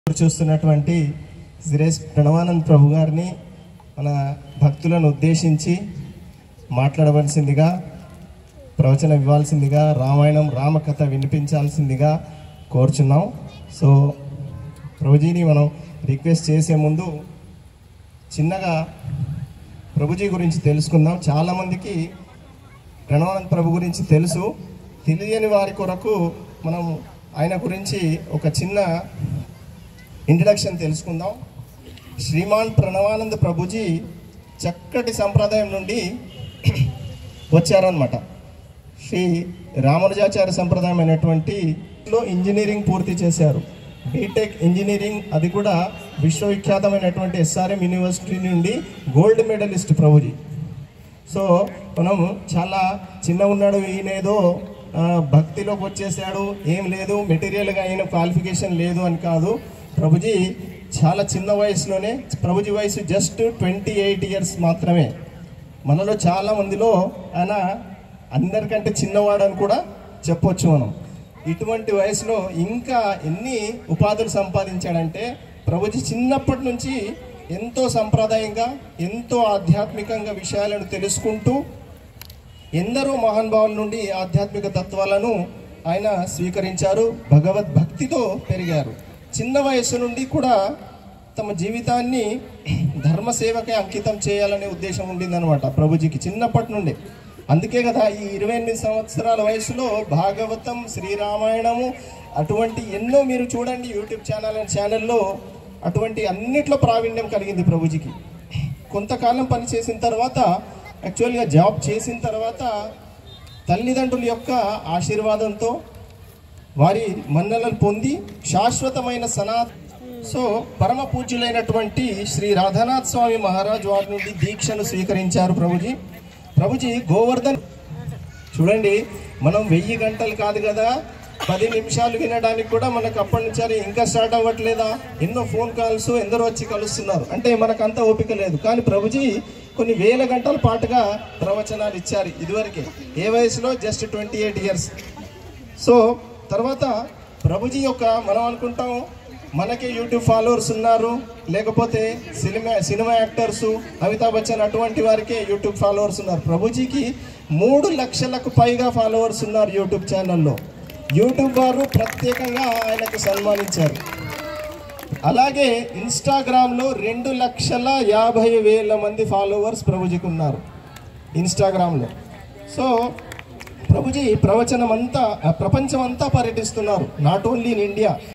చూస్తున్నటువంటి శ్రీరేష్ ప్రణవానంద్ ప్రభు గారిని మన భక్తులను ఉద్దేశించి మాట్లాడవలసిందిగా, ప్రవచనం ఇవ్వాల్సిందిగా, రామాయణం రామకథ వినిపించాల్సిందిగా కోరుచున్నాం. సో ప్రభుజీని మనం రిక్వెస్ట్ చేసే ముందు చిన్నగా ప్రభుజీ గురించి తెలుసుకుందాం. చాలామందికి ప్రణవానంద్ ప్రభు గురించి తెలుసు, తెలియని వారి కొరకు మనం ఆయన గురించి ఒక చిన్న ఇంట్రడక్షన్ తెలుసుకుందాం. శ్రీమాన్ ప్రణవానంద్ ప్రభుజీ చక్కటి సంప్రదాయం నుండి వచ్చారనమాట. శ్రీ రామానుజాచార్య సంప్రదాయం అయినటువంటి ఇంజనీరింగ్ పూర్తి చేశారు. బీటెక్ ఇంజనీరింగ్, అది కూడా విశ్వవిఖ్యాతమైనటువంటి ఎస్ఆర్ఎం యూనివర్సిటీ నుండి గోల్డ్ మెడలిస్ట్ ప్రభుజీ. సో మనం చాలా చిన్న ఉన్నాడు, ఈయనేదో భక్తిలోకి వచ్చేసాడు, ఏం లేదు, మెటీరియల్గా అయిన క్వాలిఫికేషన్ లేదు అని కాదు. ప్రభుజీ చాలా చిన్న వయసులోనే, ప్రభుజీ వయసు జస్ట్ 28 ఇయర్స్ మాత్రమే. మనలో చాలా మందిలో ఆయన అందరికంటే చిన్నవాడని కూడా చెప్పొచ్చు మనం. ఇటువంటి వయసులో ఇంకా ఎన్ని ఉపాధులు సంపాదించాడంటే, ప్రభుజీ చిన్నప్పటి నుంచి ఎంతో సంప్రదాయంగా, ఎంతో ఆధ్యాత్మికంగా విషయాలను తెలుసుకుంటూ ఎందరో మహానుభావుల నుండి ఆధ్యాత్మిక తత్వాలను ఆయన స్వీకరించారు. భగవద్భక్తితో పెరిగారు. చిన్న వయసు నుండి కూడా తమ జీవితాన్ని ధర్మసేవకే అంకితం చేయాలనే ఉద్దేశం ఉండిందనమాట ప్రభుజీకి చిన్నప్పటి నుండి. అందుకే కదా ఈ 28 సంవత్సరాల వయసులో భాగవతం, శ్రీరామాయణము, అటువంటి ఎన్నో మీరు చూడండి యూట్యూబ్ ఛానల్లో అటువంటి అన్నిట్లో ప్రావీణ్యం కలిగింది ప్రభుజీకి. కొంతకాలం పనిచేసిన తర్వాత, యాక్చువల్గా జాబ్ చేసిన తర్వాత తల్లిదండ్రుల యొక్క ఆశీర్వాదంతో వారి మన్ననలు పొంది శాశ్వతమైన పరమ పూజ్యులైనటువంటి శ్రీ రాధానాథ్ స్వామి మహారాజ్ వారి నుండి దీక్షను స్వీకరించారు ప్రభుజీ గోవర్ధన్. చూడండి, మనం 1000 గంటలు కాదు కదా, 10 నిమిషాలు వినడానికి కూడా మనకు అప్పటి నుంచి ఇంకా స్టార్ట్ అవ్వట్లేదా, ఎన్నో ఫోన్ కాల్స్, ఎందరో వచ్చి కలుస్తున్నారు, అంటే మనకు అంత ఓపిక లేదు. కానీ ప్రభుజీ కొన్ని వేల గంటల పాటుగా ప్రవచనాలు ఇచ్చారు ఇదివరకే. ఏ వయసులో? Just 28 years. సో తర్వాత ప్రభుజీ యొక్క, మనం అనుకుంటాం మనకే యూట్యూబ్ ఫాలోవర్స్ ఉన్నారు, లేకపోతే సినిమా యాక్టర్సు, అమితాబ్ బచ్చన్ అటువంటి వారికే యూట్యూబ్ ఫాలోవర్స్ ఉన్నారు. ప్రభుజీకి 3 లక్షలకు పైగా ఫాలోవర్స్ ఉన్నారు యూట్యూబ్ ఛానల్లో. యూట్యూబ్ వారు ప్రత్యేకంగా ఆయనకు సన్మానించారు. అలాగే ఇన్స్టాగ్రామ్లో 2,50,000 మంది ఫాలోవర్స్ ప్రభుజీకి ఉన్నారు ఇన్స్టాగ్రామ్లో. సో ప్రభుజీ ప్రపంచం అంతా పర్యటిస్తున్నారు, నాట్ ఓన్లీ ఇన్ ఇండియా.